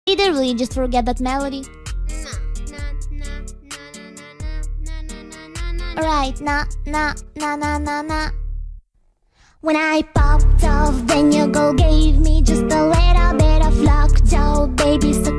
Literally just forget that melody. Alright, na na na na na na. When I popped off, then your girl gave me just a little bit of luck, Joe, baby. So